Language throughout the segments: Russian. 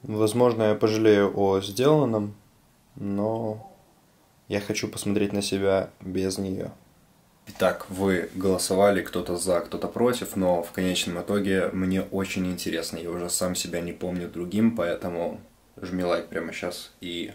Возможно, я пожалею о сделанном, но я хочу посмотреть на себя без нее. Итак, вы голосовали, кто-то за, кто-то против, но в конечном итоге мне очень интересно. Я уже сам себя не помню другим, поэтому жми лайк прямо сейчас и...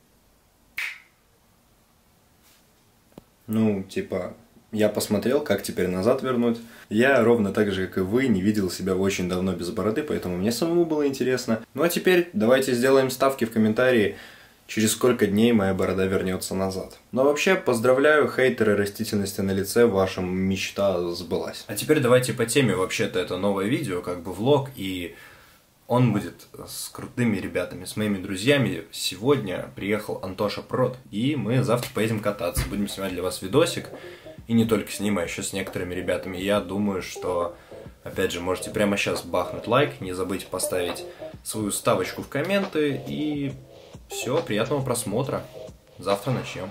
Ну, типа, я посмотрел, как теперь назад вернуть. Я ровно так же, как и вы, не видел себя очень давно без бороды, поэтому мне самому было интересно. Ну а теперь давайте сделаем ставки в комментарии, через сколько дней моя борода вернется назад. Но вообще, поздравляю, хейтеры растительности на лице, ваша мечта сбылась. А теперь давайте по теме. Вообще-то это новое видео, как бы влог, и он будет с крутыми ребятами, с моими друзьями. Сегодня приехал Антоша Прод, и мы завтра поедем кататься. Будем снимать для вас видосик. И не только с ним, а еще с некоторыми ребятами. Я думаю, что, опять же, можете прямо сейчас бахнуть лайк, не забыть поставить свою ставочку в комменты. И все, приятного просмотра. Завтра начнем.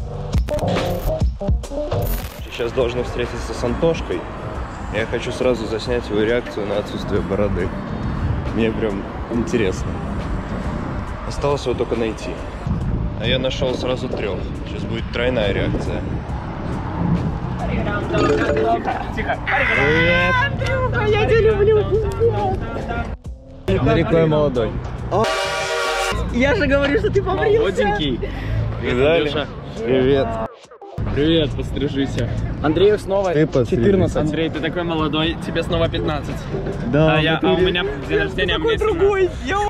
Сейчас должны встретиться с Антошкой. Я хочу сразу заснять его реакцию на отсутствие бороды. Мне прям интересно. Осталось его только найти. А я нашел сразу 3. Сейчас будет тройная реакция. Тихо. Привет. Андрюха, я тебя люблю. Далеко молодой. Я же говорю, что ты побрился. Молоденький. Видали? Привет. Привет, пострижися. Андрею снова Ты 14. Андрей, ты такой молодой, тебе снова 15. Да, а у меня день рождения, мне 17. Другой.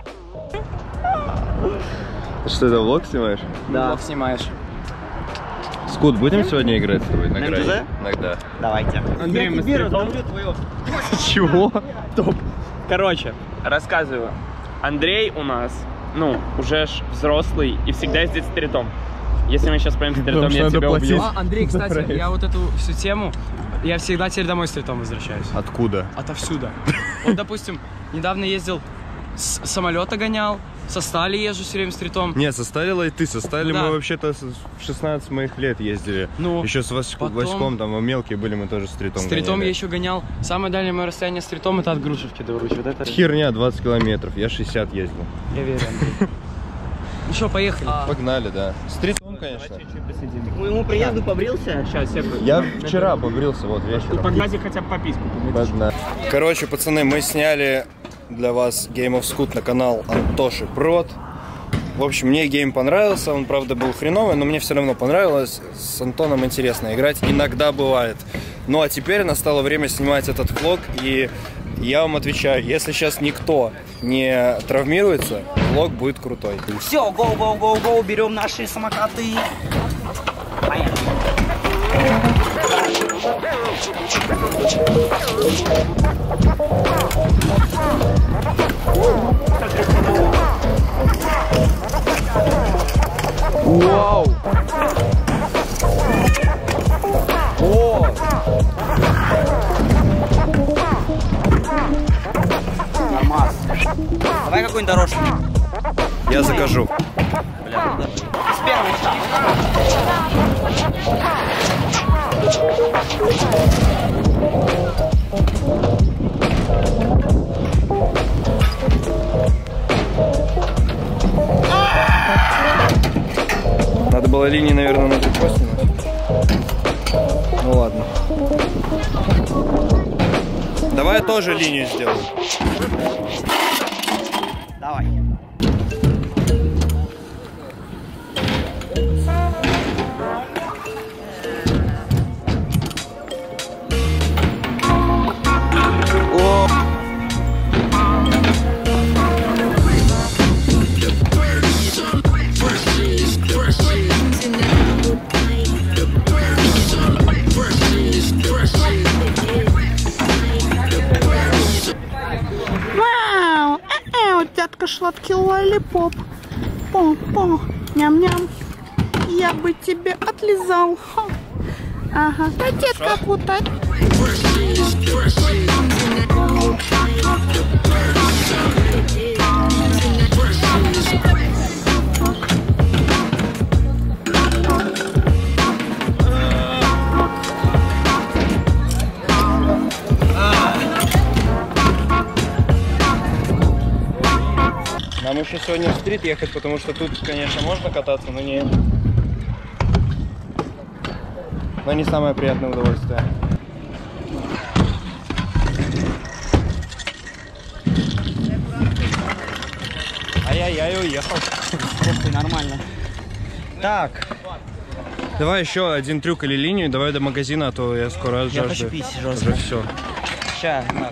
Что, это влог снимаешь? Да. Влог снимаешь. Скут, будем сегодня играть с тобой? На МТЗ? Иногда. Давайте. Андрей, мы стритом. Чего? Топ. Короче, рассказываю. Андрей у нас, ну, уже ж взрослый и всегда ездит с стритом. Если мы сейчас поем стритом, я тебя убью. Андрей, кстати, я вот эту всю тему, я всегда теперь домой с стритом возвращаюсь. Откуда? Отовсюду. Вот, допустим, недавно ездил, с самолета гонял, со Стали езжу все время с стритом. Нет, со Стали и ты. Со Стали Да. мы вообще-то в 16 моих лет ездили. Ну, еще с Васьком, там, мелкие были, мы тоже с стритом С стритом гоняли. я еще гонял. Самое дальнее мое расстояние с стритом — это от Грушевки до Уручи. Вот это Херня, 20 километров, я 60 ездил. я верю, Андрей. Ну что, поехали. Погнали, да. Стритом, конечно. К моему приезду побрился. Сейчас, Я вчера побрился, вот вечером. Поглади хотя бы по писку. Короче, пацаны, мы сняли для вас Game of Scoot на канал Антоши Прод. В общем, мне гейм понравился, он, правда, был хреновый, но мне все равно понравилось. С Антоном интересно играть, иногда бывает. Ну, а теперь настало время снимать этот влог, и я вам отвечаю, если сейчас никто не травмируется, влог будет крутой. Все, гоу, берем наши самокаты. Поехали. Вау! О! Нормас. Давай какую-нибудь дорожку. Я закажу. Бля, ну давай. С первого Надо было линии, наверное, на трикот снимать. Ну ладно. Давай я тоже линию сделаю. Давай. Тетка сладкий лолипоп. По, ням-ням. Я бы тебе отлизал. Ха. Ага. Да детка путает. Нам еще сегодня в стрит ехать, потому что тут, конечно, можно кататься, но не самое приятное удовольствие. Ай-яй-яй, уехал. Нормально. Так. Давай еще один трюк или линию, давай до магазина, а то я скоро от жажды. Я хочу пить жестко. Уже все. Ща, так.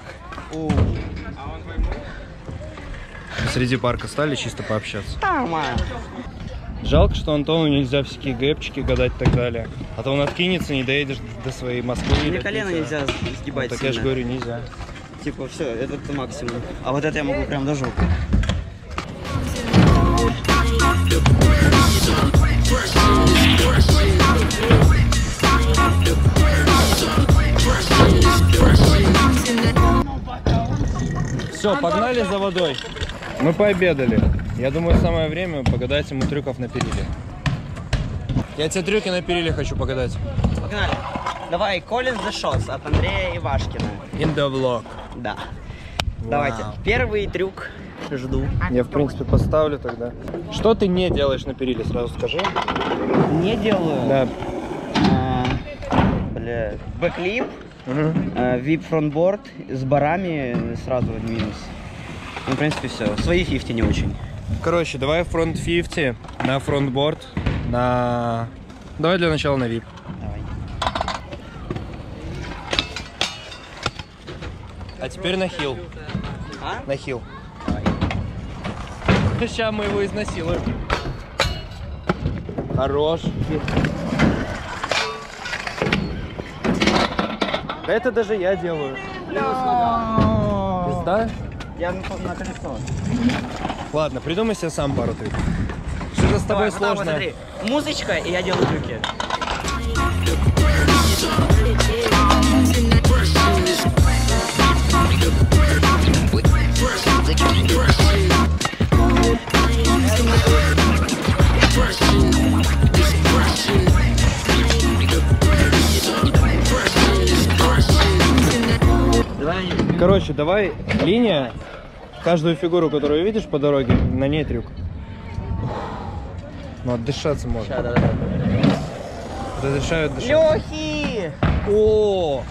Посреди парка стали чисто пообщаться. Нормально. Жалко, что Антону нельзя всякие гэпчики гадать и так далее. А то он откинется, не доедешь до своей Москвы. Мне колено нельзя сгибать. Ну, так я же говорю, нельзя. Типа, все, это максимум. А вот это я могу прям до жопы. Все, погнали за водой. Мы пообедали. Я думаю, самое время погадать ему трюков на периле. Я тебе трюки на периле хочу погадать. Погнали. Давай, Collins the Shots от Андрея Ивашкина. In the vlog. Да. Давайте. Первый трюк. Жду. Я, в принципе, поставлю тогда. Что ты не делаешь на периле, сразу скажи. Не делаю. Да. Бля. Бэклип. Вип фронтборд с барами сразу минус. Ну, в принципе, все. Свои 50 не очень. Короче, давай фронт 50 на фронтборд, на... Давай для начала на вип. Давай. А теперь на хил. А? На хил. Давай. Сейчас мы его изнасилуем. Хорош. Да это даже я делаю. Пизда? Я на колесо. Ладно, придумай себе сам пару трюков. Что-то с тобой Давай, сложно. смотри. Музычка, и я делаю трюки. Короче, давай линия. Каждую фигуру, которую видишь по дороге, на ней трюк. Ну, отдышаться можно. Да. Разрешают дышать. Лёхи! О!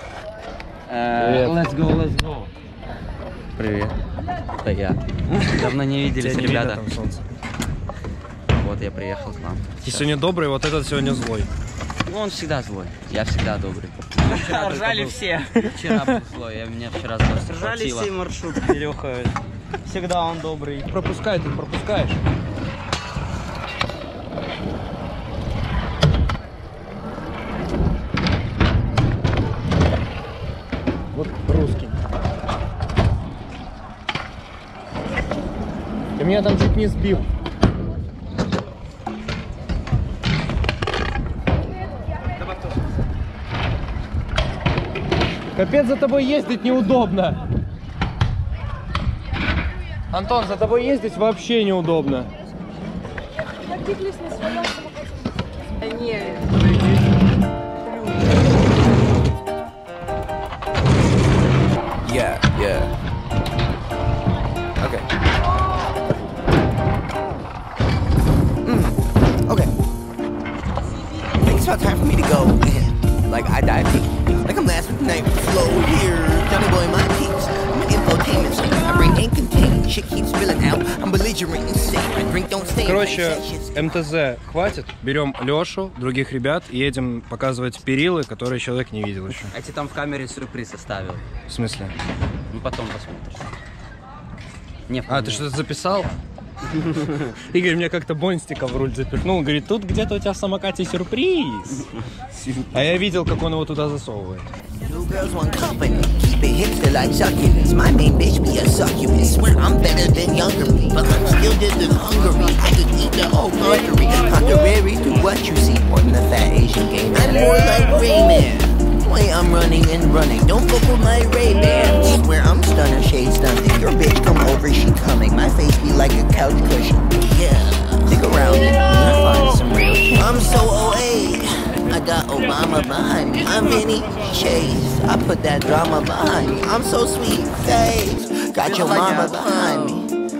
Let's go. Привет. Это я. Давно не виделись, Тебя не видно, ребята. там солнце. Вот я приехал к вам. Ты сегодня добрый, вот этот сегодня злой. Ну, он всегда злой. Я всегда добрый. Ржали все. Вчера был злой, меня вчера просто ржали все маршрутки, Леха. Всегда он добрый. Пропускай, ты пропускаешь. Вот русский. Ты меня там чуть не сбил. Капец, за тобой ездить неудобно. Антон, за тобой ездить вообще неудобно. Yeah. Okay. Okay. I think it's about time for me to go. Like I dive deep. Like I'm last with the night flow here. Johnny boy, my peeps. I'm an infotainment center. My brain ain't contained. Shit keeps spilling out. I'm belligerent insane. My drink don't stay. Короче, МТЗ хватит. Берем Лешу, других ребят и едем показывать перилы, которые человек не видел еще. А тебе там в камере сюрприз оставил. В смысле? Ну потом посмотришь. Не, А, ты что-то записал? Игорь мне как-то Бонстика в руль запихнул. Говорит, тут где-то у тебя в самокате сюрприз. А я видел, как он его туда засовывает. Two girls, one company. Keep it hipster like succulents. My main bitch be a succubus. Swear I'm better than younger me, but I'm still just as hungry. I could eat the whole country. Contrary to what you see on the fat Asian game. I'm more like Rayman. Way I'm running and running. Don't fuck with my Ray-Ban. Swear I'm stunner, shade stunting. Your bitch come over, she coming. My face be like a couch cushion. Yeah, stick around and you'll find some real shit. I'm so OA. I got Obama behind me. I'm Vinny Chase. I put that drama behind me. I'm so sweet, face. Got your mama behind me.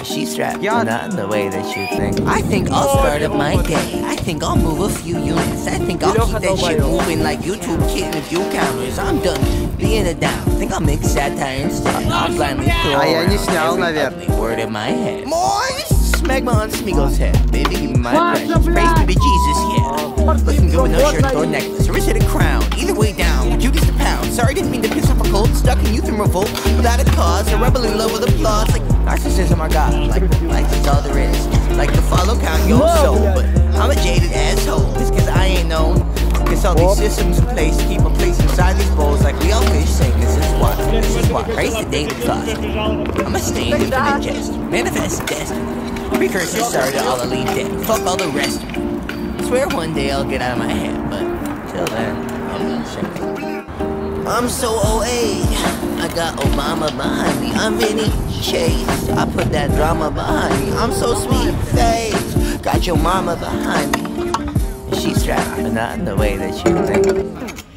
She's strapped, but not in the way that you think. I think I'll start up my day. I think I'll move a few units. I think I'll keep that shit moving like YouTube kid with view counters. I'm done being a down. Think I'll make satire instead. I'll blindly throw around every ugly word in my head. Moist! Smegma on Smeagol's head. Baby, give me my precious. Praise baby Jesus, yeah. Looking good with no shirt or necklace. Or is it a crown? Either way down. Judy's the pound. Sorry, didn't mean to piss off a cold. Stuck in youth and revolt. Without a cause. A rebel in love with applause. Like narcissism or God. Like is all there is. Like to follow count your soul. But I'm a jaded asshole. It's cause I ain't known. Cause all these systems in place keep a place inside these bowls. Like we all fish sing. This is why. Praise the daily thought. I'm a stained infinite jest. Manifest destiny. Precursor started all the lean dead. Fuck all the rest of me. Swear one day I'll get out of my head, but till then, I'm gonna say I'm so OA. I got Obama behind me. I'm Vinny Chase. I put that drama behind me. I'm so sweet face. Got your mama behind me. She's strapped, but not in the way that you think.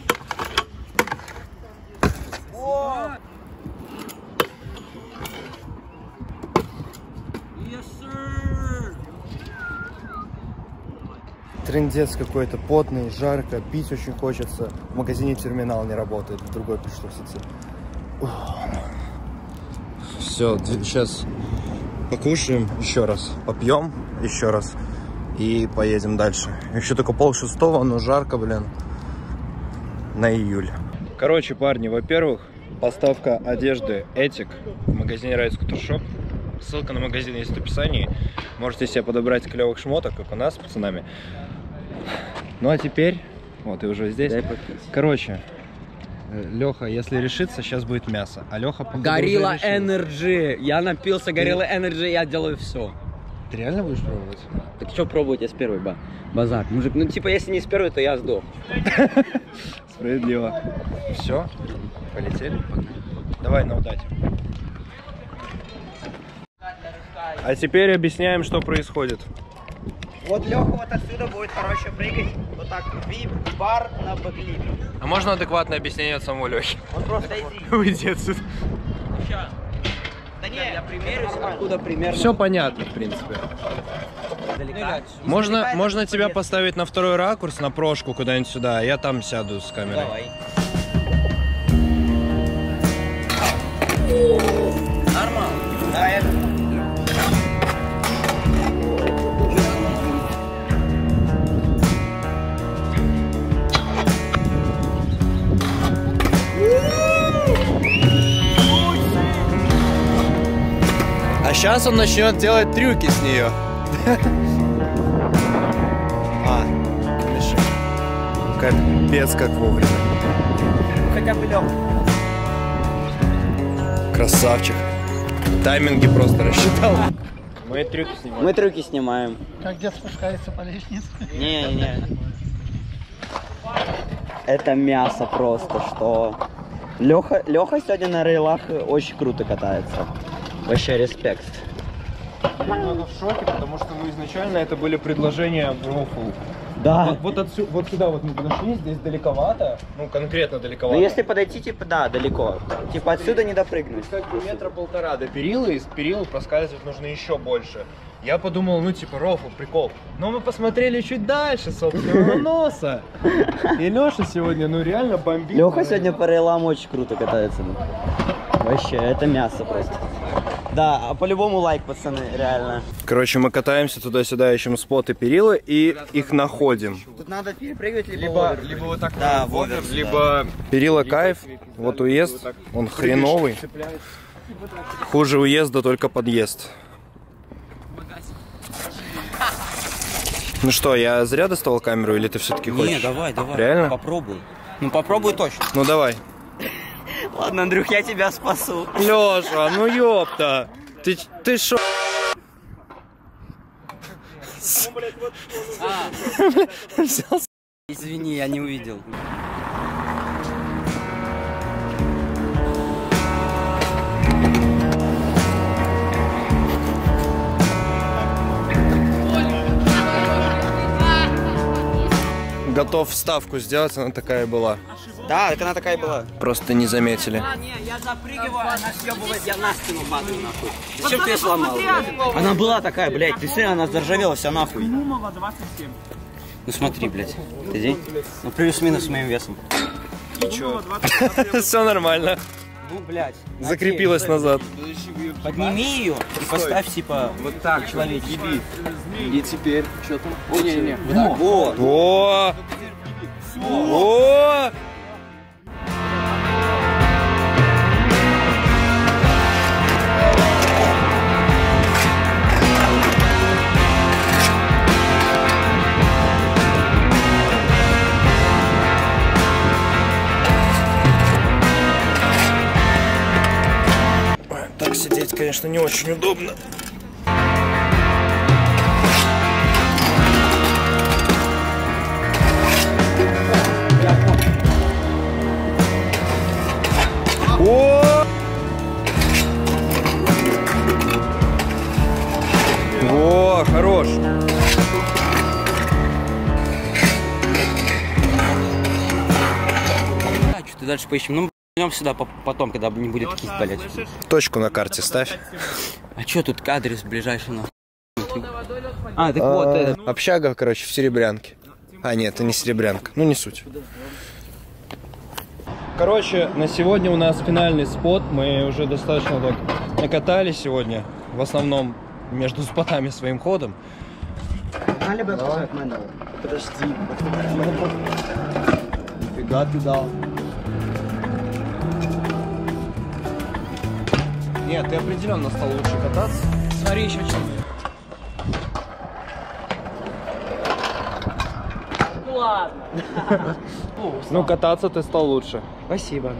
Трындец какой-то, потный, жарко, пить очень хочется. В магазине терминал не работает, в другой пришлось идти. Все, сейчас покушаем еще раз, попьем еще раз и поедем дальше. Еще только 5:30, но жарко, блин, на июль. Короче, парни, во-первых, поставка одежды Этик в магазине Ride Scooter Shop. Ссылка на магазин есть в описании. Можете себе подобрать клевых шмоток, как у нас с пацанами. Ну а теперь, вот, и уже здесь. Короче, Леха, если решится, сейчас будет мясо. А Леха походу Горилла Energy. Я напился Горилла Energy, я делаю все. Ты реально будешь пробовать? Так что пробовать, я с первой, базар. Мужик, ну типа, если не с первой, то я сдох. Справедливо. Все, полетели. Давай на удачу. А теперь объясняем, что происходит. Вот Леха вот отсюда будет, короче, прыгать вот так, вип-бар на бэклипе. А можно адекватное объяснение от самого Лехи? Он просто иди. Уйди отсюда. Да не, я примерюсь, откуда примерно. Все понятно, в принципе. Можно тебя поставить на второй ракурс, на прошку куда-нибудь сюда, а я там сяду с камерой. Давай. Нормально. Да, это... А сейчас он начнет делать трюки с нее. Капец, как вовремя. Хотя бы Леха. Красавчик. Тайминги просто рассчитал. Мы трюки снимаем. Мы трюки снимаем. Как дед спускается по лестнице. Не. Это мясо просто, что... Леха сегодня на рейлах очень круто катается. Вообще респект. Я немного в шоке, потому что изначально это были предложения в рофл. Да. Вот сюда вот мы подошли, здесь далековато. Ну, конкретно далековато. Ну, если подойти, типа, да, далеко. Типа, отсюда не допрыгнуть. Как бы 1,5 метра до перила, и с перила проскальзывать нужно еще больше. Я подумал, ну, типа, рофл, прикол. Но мы посмотрели чуть дальше, собственно, носа. И Леша сегодня, ну, реально бомбит. Леха сегодня по рейлам очень круто катается. Вообще, это мясо просто. Да, а по-любому лайк, пацаны, реально. Короче, мы катаемся туда-сюда, ищем споты перила и их находим. Тут надо перепрыгивать либо вот так, да, вовер, либо перила кайф, вот уезд, он хреновый. Хуже уезда только подъезд. Ну что, я зря доставал камеру или ты все-таки хочешь? Не, давай. Реально? Попробуй. Ну попробуй точно. Ну давай. Ладно, Андрюх, я тебя спасу. Леша, ну ёпта! Ты шо? Извини, я не увидел. Готов вставку сделать, она такая была. Да, так она такая была. Просто не заметили. Не, я запрыгиваю, она съебывает, я на спину падаю нахуй. Зачем ты ее сломал? Она была такая, блядь, ты смотри, она заржавела вся нахуй. Ну смотри, блядь, иди. Ну плюс-минус моим весом. Все нормально. Ну, блядь. Закрепилась назад. Подними ее и поставь, типа, вот так, человечек. И теперь, что там? О, не-не-не, вот так. Вот. О! О! Так сидеть, конечно, не очень удобно. О! О, хорош. Что-то дальше поищем. Ну, идем сюда потом, когда не будет таких болеть. Точку на карте ставь. А что тут адрес ближайший нахуй? А, так вот это. Общага, короче, в Серебрянке. А, нет, это не Серебрянка. Ну, не суть. Короче, на сегодня у нас финальный спот. Мы уже достаточно так накатали сегодня. В основном между спотами своим ходом. Подожди. Нифига ты дал. Нет, ты определенно стал лучше кататься. Смотри, еще что. Ну ладно. Ну, кататься ты стал лучше. Спасибо.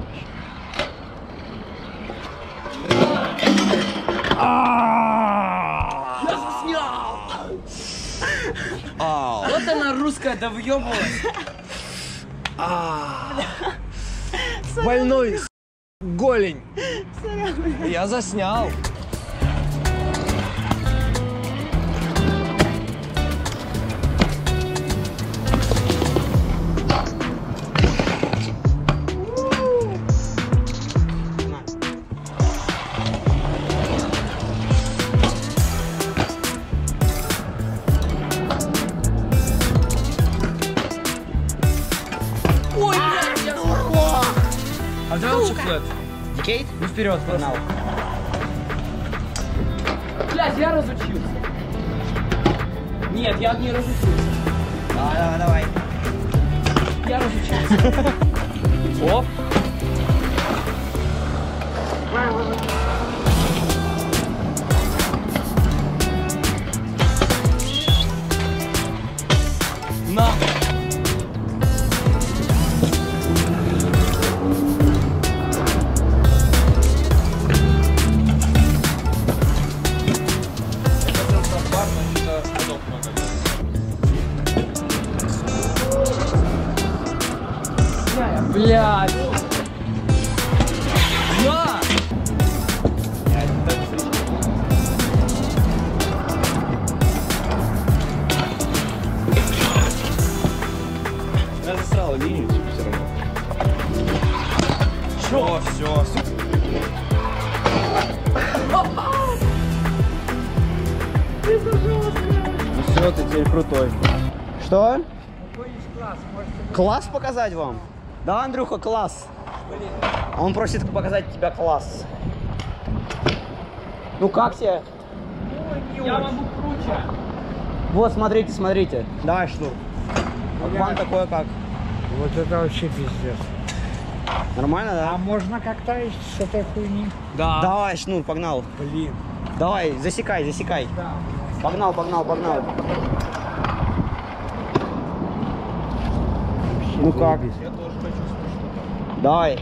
Вот она русская, да въебалась. Больной голень. Я заснял. А давай лучше флэт. Дикейт? Ну вперед, Погнал. Блядь, я разучился. Нет, я не разучился. Давай. Я разучился. Оп. На. Блядь. На. Я засрал линию, типа, все равно. О, все. Ну все, ты теперь крутой. Что? Класс показать вам? Да, Андрюха, класс. Он просит показать тебя класс. Ну как тебе? Я могу круче. Вот, смотрите, смотрите. Давай, Шнур. Вот вам такое как? Вот это вообще пиздец. Нормально, да? А можно как-то с этой хуйни? Да. Давай, Шнур, погнал. Блин. Давай, засекай, засекай. Погнал, погнал, погнал. Ну как? Давай.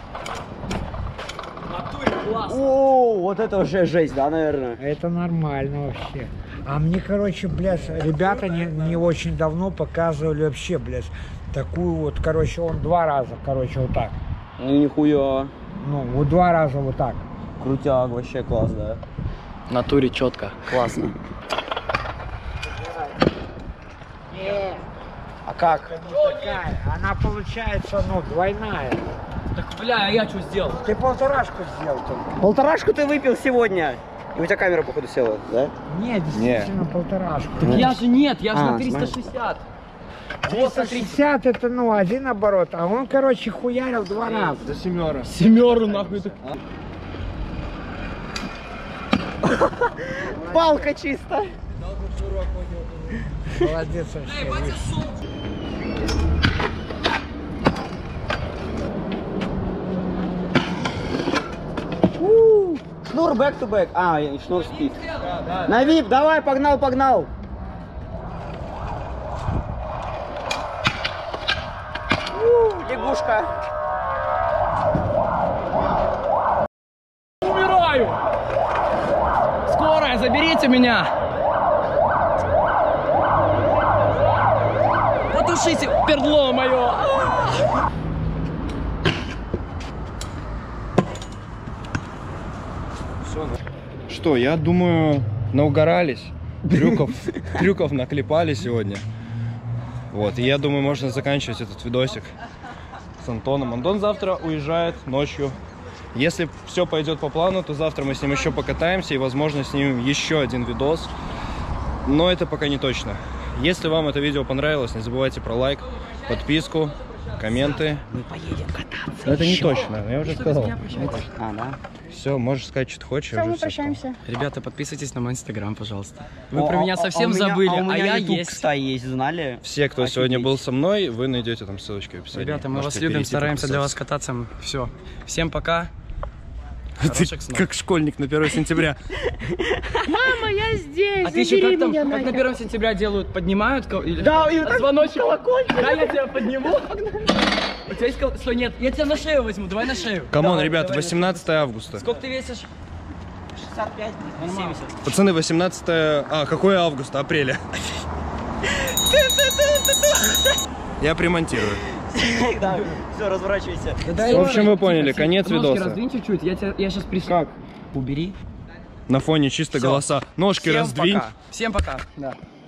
О, вот это уже жесть, да, наверное? Это нормально вообще. А мне, короче, блядь, ребята не очень давно показывали вообще, блядь, такую вот, короче, он 2 раза, короче, вот так. Ну нихуя. Ну, вот 2 раза вот так. Крутяк, вообще класс, да? В натуре четко. Классно. А как? Такая. Она получается, ну, двойная. Так, бля, а я что сделал? Ты полторашку сделал только. Полторашку ты выпил сегодня. И у тебя камера, походу, села, да? Нет, действительно полторашку. Так я же нет, я же А, на 360. 360 это, ну, один оборот, а он, короче, хуярил 2 раза. За семеру. Семеру нахуй так. Палка чисто. Молодец вообще. Шнур back-to-back. А, и шнур спит. На вип, давай, погнал, погнал. Лягушка. Умираю! Скорая, заберите меня! Потушите пердло мое! Что, я думаю, наугорались. Трюков наклепали сегодня. Вот, и я думаю, можно заканчивать этот видосик с Антоном. Антон завтра уезжает ночью. Если все пойдет по плану, то завтра мы с ним еще покатаемся и, возможно, снимем еще один видос. Но это пока не точно. Если вам это видео понравилось, не забывайте про лайк, подписку, комменты. Мы поедем кататься. Но это не точно, я уже сказал. А, да? Все, можешь сказать, что ты хочешь. Все, мы прощаемся. Ребята, подписывайтесь на мой инстаграм, пожалуйста. Вы про меня совсем забыли, у меня я YouTube, есть. кстати, есть, знали? Все, кто Офигеть. сегодня был со мной, вы найдете там ссылочки в описании. Ребята, мы вас Можете любим, перейти, стараемся для вас подписаться. кататься. Все. Всем пока. Ты Хороших снов. как школьник на 1 сентября. Мама, я здесь. А ты еще как там, как на 1 сентября делают, поднимают? Да, и звоночек. Колокольчик. Да, я тебя подниму. У тебя есть Стой, нет, я тебя на шею возьму, давай на шею. Камон, Давай, ребят, давай. 18 августа. Сколько ты весишь? 65, 70. Пацаны, 18... А, какое августа? Апреля. Я примонтирую. Да, все, разворачивайся. В общем, вы поняли, конец Ножки видоса. раздвинь чуть-чуть, я сейчас прису. Как? Убери. На фоне чисто голоса. Ножки Всем раздвинь. пока. Всем пока. Да.